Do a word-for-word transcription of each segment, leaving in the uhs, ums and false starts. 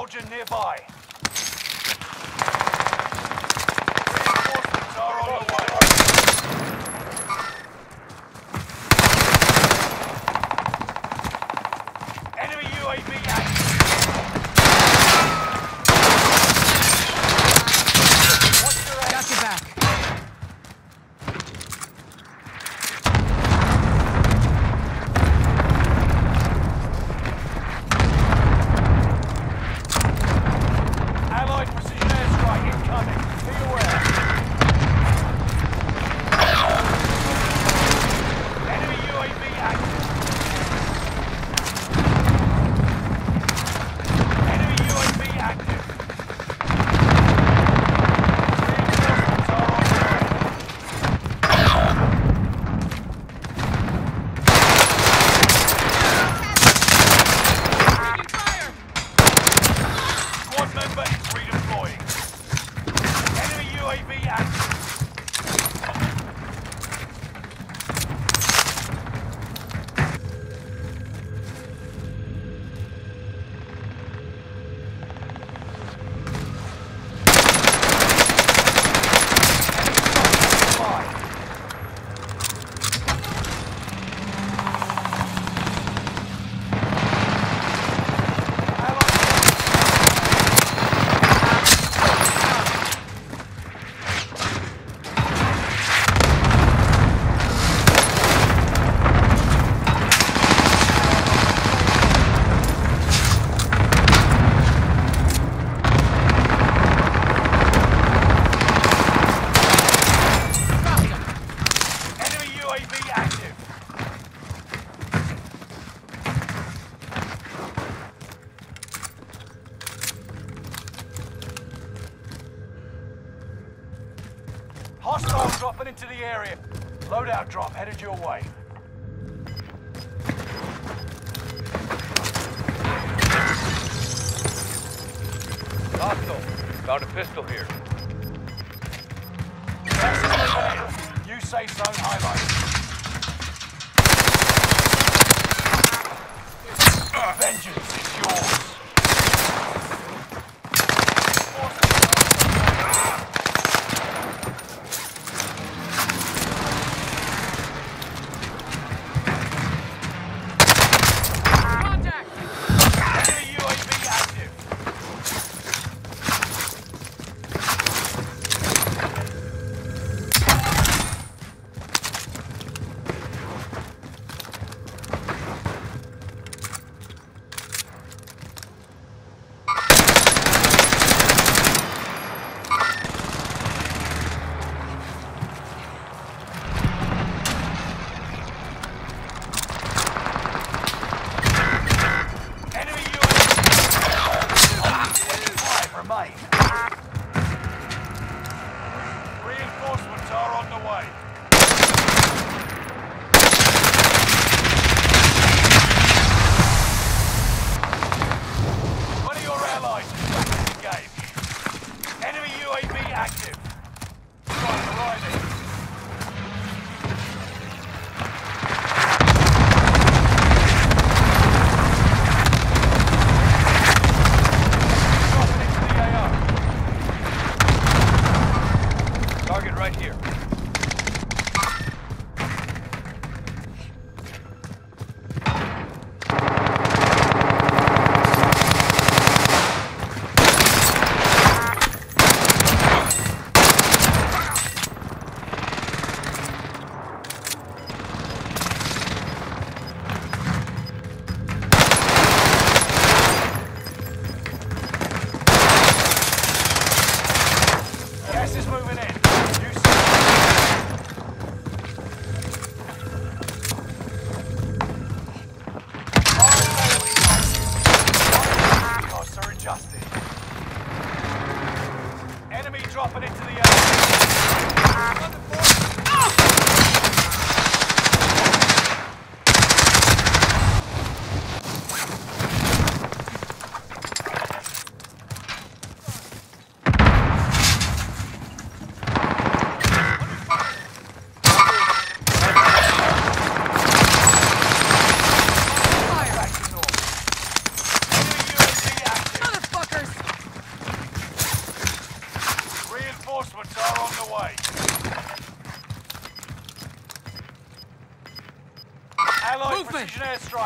soldier nearby. Reinforcements are on the way. Enemy U A V active. Watch your aim. Got your back. Allied precision airstrike incoming. Be aware. Enemy U A V active. Enemy U A V active. Reinforcements are on the way. Squad member is redeploying. Enemy U A V active. Enemy U A V active. Hostiles dropping into the area. Loadout drop headed your way. Hostile. Found a pistol here. Gas is moving in. New safe zone highlighted. Vengeance is yours. Contact! Enemy U A V active.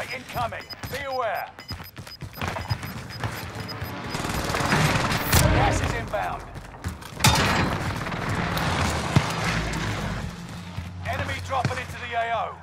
strike incoming. Be aware. Gas is inbound. Enemy dropping into the A O.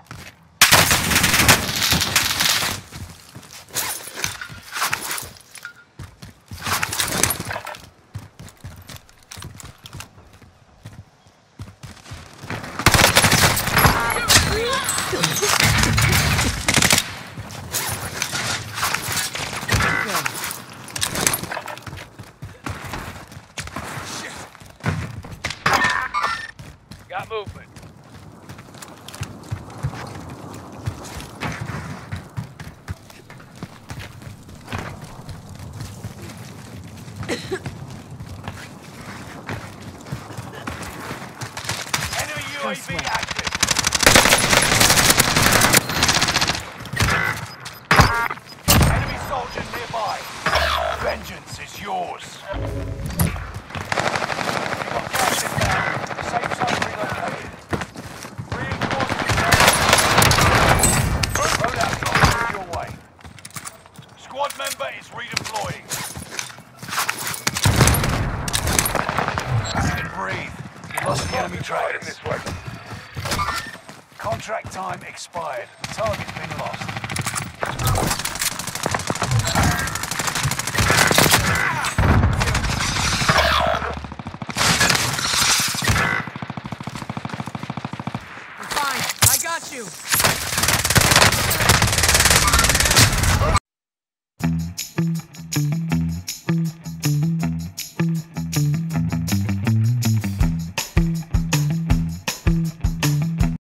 Got movement. Enemy U A V active. Enemy soldiers nearby. Vengeance is yours. You've got gas inbound. Safe zone relocated. Reinforcements. Loadout drop your way. Squad member is redeploying. You can breathe. You lost the enemy Right in trackers. this way. Contract time expired. The target's been lost. You're fine. I got you.